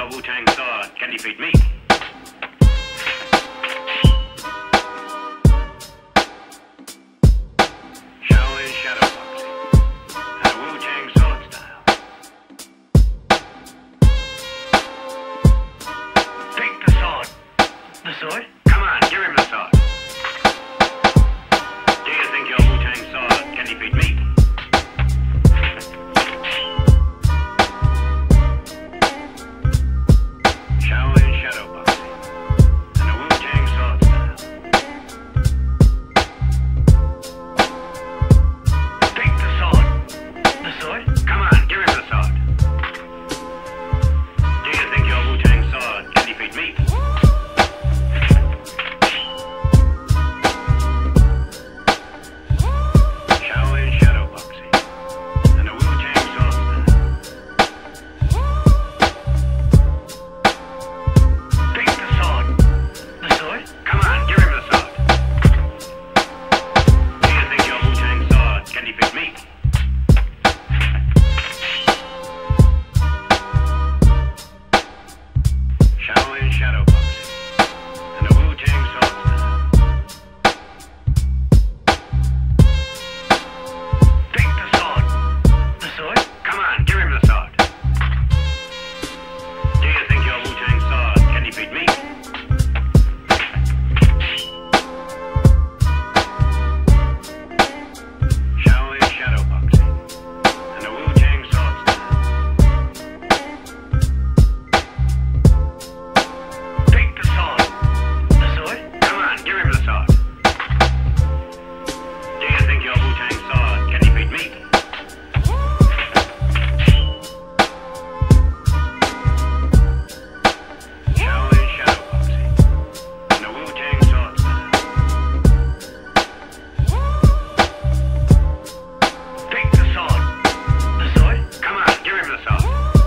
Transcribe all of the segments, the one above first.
your Wu-Tang sword can defeat me? Shaolin shadow boxing and a Wu-Tang sword style. Take the sword. The sword? Come on, give him the sword. Do you think your Wu-Tang sword can defeat me? Shaolin shadow boxing and a Wu-Tang sword style. Take the sword. The sword? Come on, give him the sword. Do you think your Wu-Tang sword can defeat me? Shaolin shadow boxing and a Wu-Tang sword style. Take the sword. The sword? Come on, give him the sword. Do you think your Wu-Tang sword can defeat me? Shaolin shadow boxing and a Wu-Tang sword style. Take the sword. The sword? Come on, give him the sword. Do you think your Wu-Tang sword can defeat me? Shaolin shadow boxing and a Wu-Tang sword style. Take the sword. The sword? Come on, give him the sword. Do you think your Wu-Tang sword can defeat me? Shaolin shadow boxing and a Wu-Tang sword style. Take the sword. The sword? Come on, give him the sword.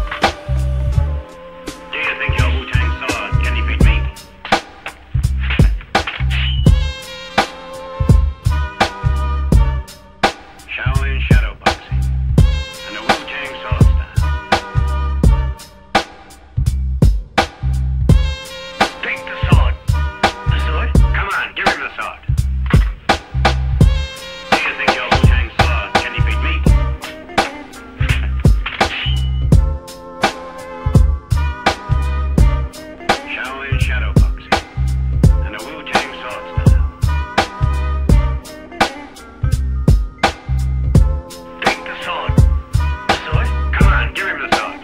Do you think your Wu-Tang sword can defeat me? Shaolin shadow boxing and a Wu-Tang sword style. Take the sword. The sword? Come on, give him the sword. Do you think your Wu-Tang sword can defeat me? Shaolin shadow boxing and a Wu-Tang sword style. Take the sword. The sword? Come on, give him the sword.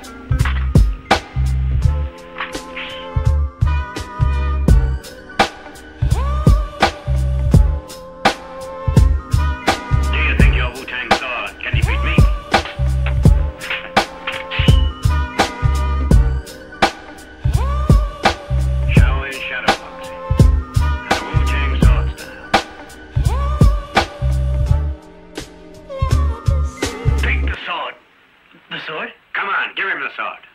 Do you think your Wu-Tang sword can defeat me? Shaolin shadow boxing and a Wu-Tang sword style. Take the sword. The sword? Come on, give him the sword.